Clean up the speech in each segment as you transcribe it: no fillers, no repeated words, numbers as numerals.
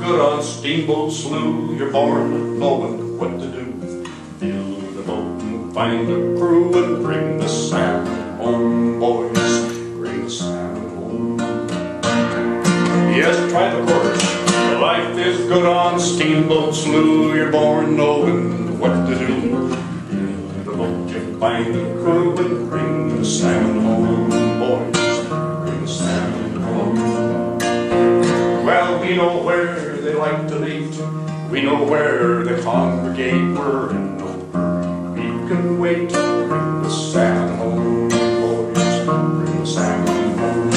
good on Steamboat Slough. You're born knowing what to do. Fill the boat and find a crew and bring the salmon home, boys. Bring the salmon home. Yes, try the chorus. Life is good on Steamboat Slough. You're born knowing what to do. Fill the boat, you find a crew and bring the salmon home, boys. Bring the salmon home. Well, we know where they like to meet. We know where they congregate. We're in no hurry, we can wait. Bring the salmon home, boys. Bring the salmon home.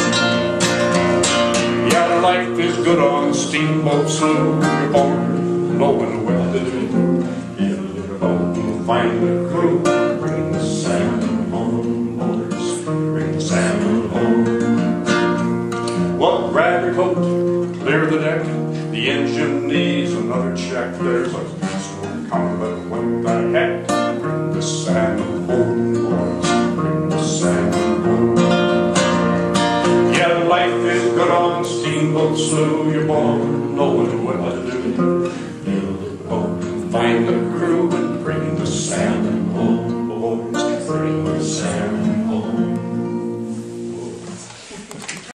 Yeah, life is good on Steamboat Slough. You're born knowing what to do. Fill the boat and find the crew. Bring the salmon home, boys. Bring the salmon home. Well, grab your coat, clear the deck. The engine needs another check. There's a storm coming, but what the heck? Bring the salmon home, boys. Bring the salmon home. Yeah, life is good on Steamboat Slough. You're born knowing what to do. Fill the boat and find the crew and bring the salmon